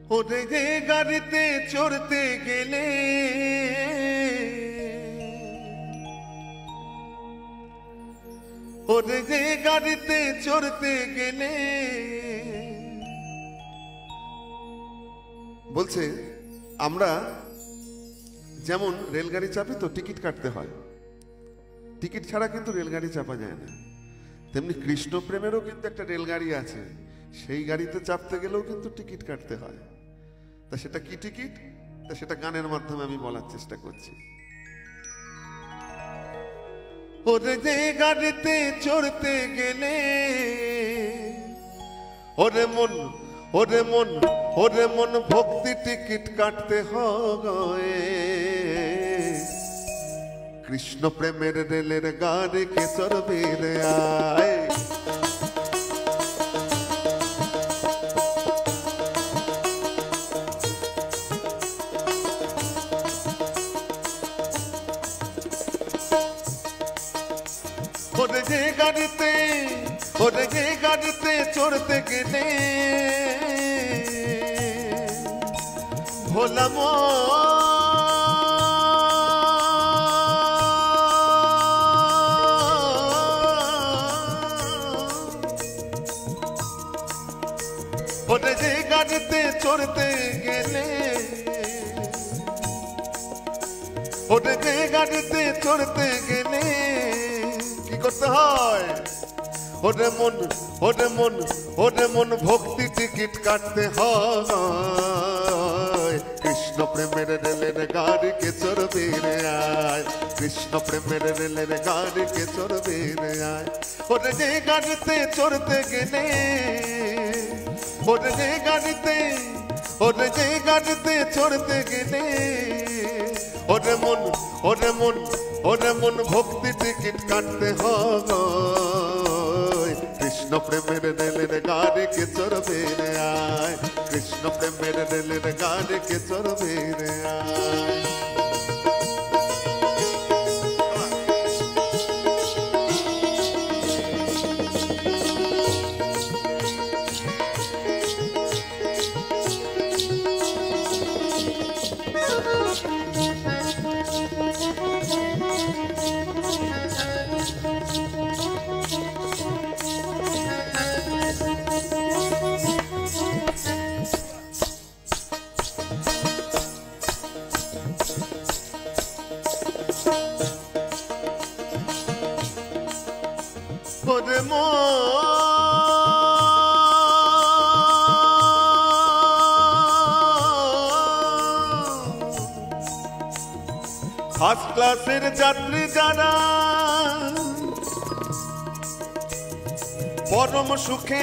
ওরে যে গাড়িতে চড়তে গেলে ওরে যে গাড়িতে চড়তে গেলে বলছে আমরা যেমন রেলগাড়ি চাপি তো টিকিট কাটতে হয়, টিকিট ছাড়া কিন্তু রেলগাড়ি চাপা যায় না, তেমনি কৃষ্ণ প্রেমেরও কিন্তু একটা রেলগাড়ি আছে, সেই গাড়িতে চাপতে গেলেও কিন্তু টিকিট কাটতে হয়। তা সেটা কি টিকিট? তা সেটা গানের মাধ্যমে আমি বলার চেষ্টা করছি। ওরে যে গাড়িতে চড়তে গেলে ওরে মন ওরে মন ওরে মন ভক্তি টিকিট কাটতে হয়। কৃষ্ণ প্রেমের রেলের গাড়ি কে চড়বে রে আয়। ওরে যে গাড়িতে ওরে যে গাড়িতে চড়তে গেলে ভোলা ওরে যে গাড়িতে চড়তে গেলে ওরে যে গাড়িতে চড়তে গেলে কি করতে হয়? ওরে মন ওরে মন ওরে মন ভক্তি টিকিট কাটতে হয়। কৃষ্ণ প্রেমের রেলের গাড়ি কে চড়বে রে আয়। কৃষ্ণ প্রেমের রেলের গাড়ি কে চড়বে রে আয়। ওরে যে গাড়িতে চড়তে গেলে ওরে যে গাড়িতে ওরে যে গাড়িতে চড়তে গেলে ওরে মন ওরে মন ওরে মন ভক্তি টিকিট কাটতে হয়। কৃষ্ণ প্রেমের রেলের গাড়ি কে চড়বে রে আয়। কৃষ্ণ প্রেমের রেলের গাড়ি কে চড়বে রে আয়। ফার্স্ট ক্লাসের যাত্রী যারা পরম সুখে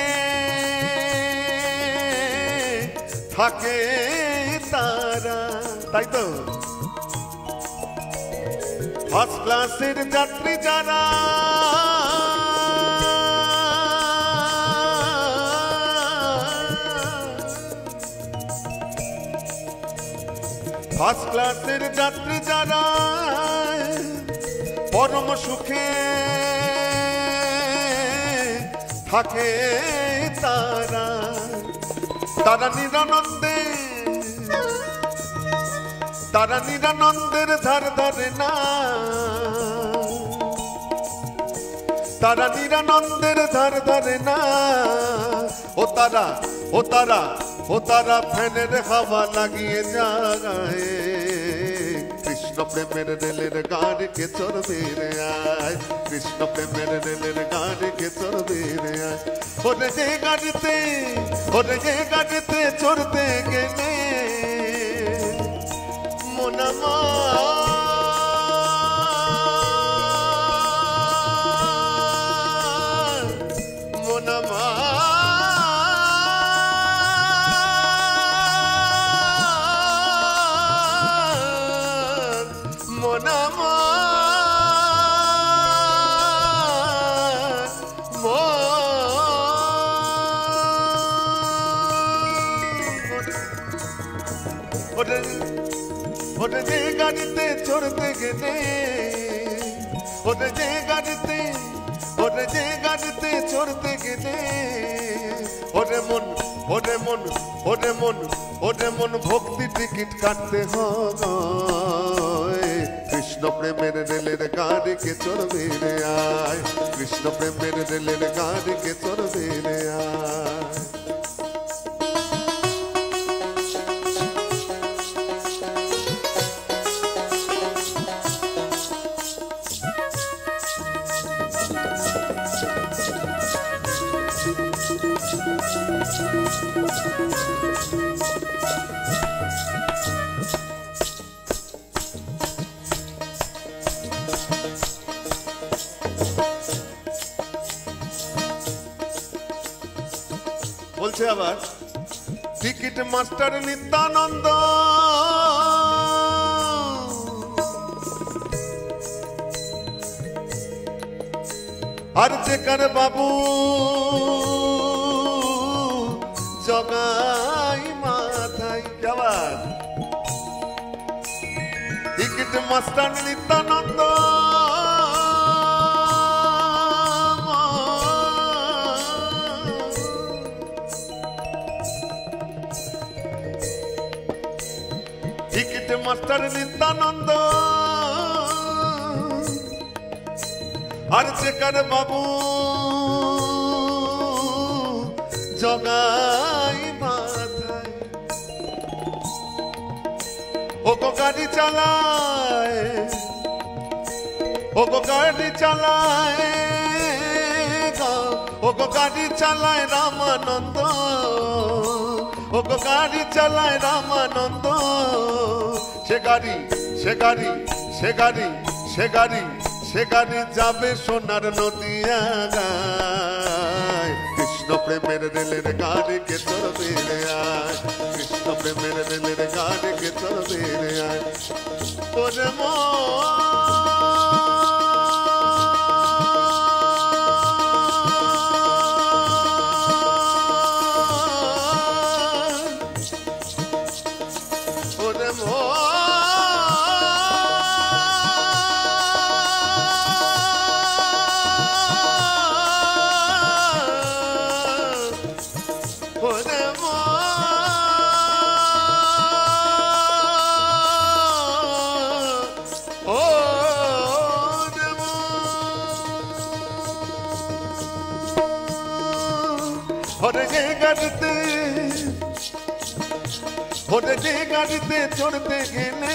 থাকে তারা, তাই তো ফার্স্ট ক্লাসের যাত্রী যারা ফার্স্ট ক্লাসের যাত্রী যারা পরম সুখে থাকে তারা, তারা নিরানন্দে তারা নিরানন্দের ধার ধারে না, তারা নিরানন্দের ধার ধারে না। ও তারা ও তারা ও তারা ফ্যানের হাওয়া লাগিয়ে যায়। কৃষ্ণ প্রেমের রেলের গাড়ি কে চড়বে রে আয়। কৃষ্ণ প্রেমের রেলের গাড়ি কে চড়বে রে আয়। ওরে যে গাড়িতে ওরে যে গাড়িতে চড়তে গেলে মনামা মনামা ওরে যে গাড়িতে চড়তে গেলে ওরে যে গাড়িতে ওরে যে গাড়িতে চড়তে গেলে ওরে মন ওরে মন ওরে মন ওরে মন ভক্তি টিকিট কাটতে হয় কৃষ্ণ প্রেমের রেলের গাড়িকে চড়বে রে আয় কৃষ্ণ প্রেমের রেলের গাড়িকে চড়বে রে আয় বলছে আবার টিকিট মাস্টার নিত্যানন্দ আর চেকার বাবু জগাই মাথায় যাবার ticket master Nityananda ticket master Nityananda আর চেকার বাবু জগাই মাথায় ও গো গাড়ি চালায় ও গো গাড়ি চালায় ও গো গাড়ি চালায় রামানন্দ ও গো গাড়ি চালায় রামানন্দ সে গাড়ি সে গাড়ি সে গাড়ি সে গাড়ি সে গাড়ি যাবে সোনার নদিয়া গায় কৃষ্ণ প্রেমের রেলের গাড়িকে চড়বে রে আয় কৃষ্ণ প্রেমের রেলের গাড়িকে চড়বে রে আয় ওরে যে গাড়িতে চড়তে গেলে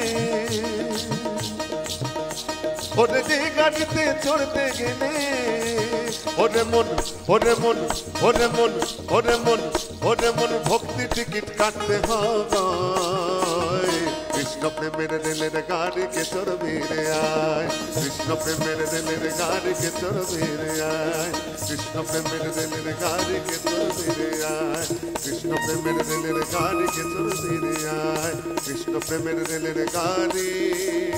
ওরে যে গাড়িতে চড়তে গেলে ওরে মন ওরে মন ওরে মন ওরে মন ওরে মন ভক্তি টিকিট কাটতে হয় কৃষ্ণ প্রেমের রেলের গাড়িকে চড়বে রে আয় কৃষ্ণ প্রেমের রেলের গাড়িকে চড়বে রে আয় কৃষ্ণ প্রেমের রেলের গাড়িকে চড়বে রে আয় কৃষ্ণ প্রেমের রেলের গাড়িকে চড়বে রে আয় কৃষ্ণ প্রেমের রেলের গাড়ি